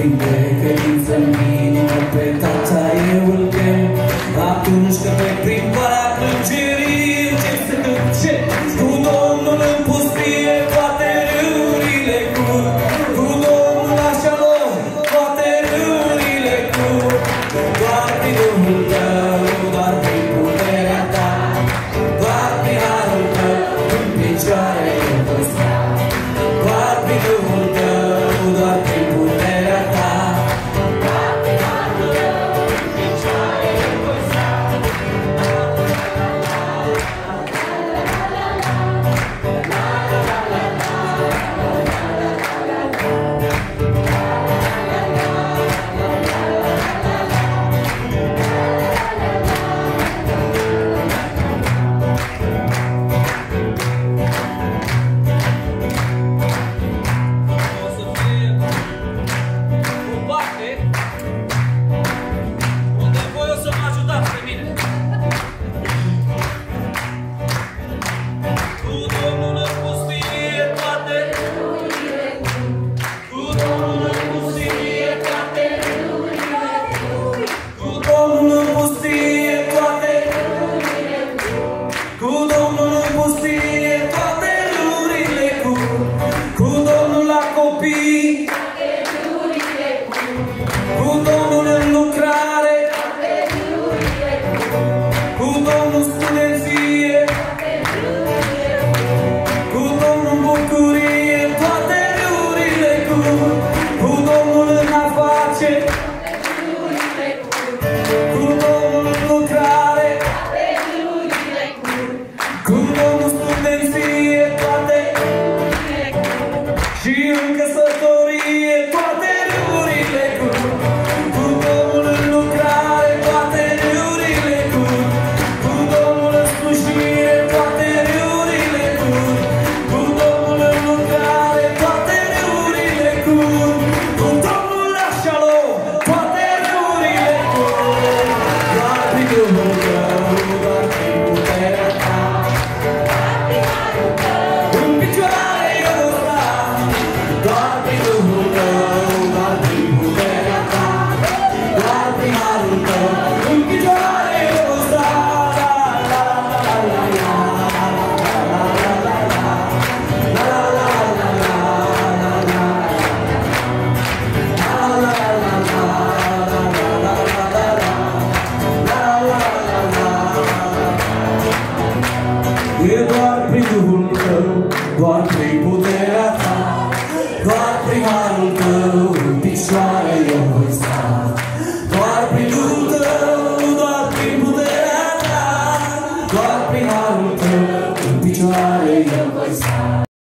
de credință în inimă, pe tata eu îl chem. Atunci când pe primăvara plângerii încep să duce, cu Domnul în pustie toate râurile curg, cu Domnul așa lor toate râurile curg. Doar prin Duhul tău, doar prin puterea ta, doar prin harul tău, în picioare eu voi sta. Doar prin Duhul tău, doar prin puterea ta, doar prin harul tău, în picioare eu voi sta. Și în căsătorie toate râurile curg, cu Domnul în lucrare toate râurile curg, cu Domnul în slujire toate râurile curg, cu Domnul în lucrare toate râurile curg, cu Domnul la șalom toate râurile curg. Doar prin Duhul tău, doar prin puterea ta, doar prin harul tău, în picioare eu voi sta. Doar prin Duhul tău, doar prin puterea ta, doar prin harul tău, în picioare eu voi sta. E doar prin Duhul tău, doar prin puterea ta, doar prin harul tău, în picioare eu voi sta. Doar prin Duhul tău, doar prin puterea ta, doar prin harul tău, în picioare eu voi sta.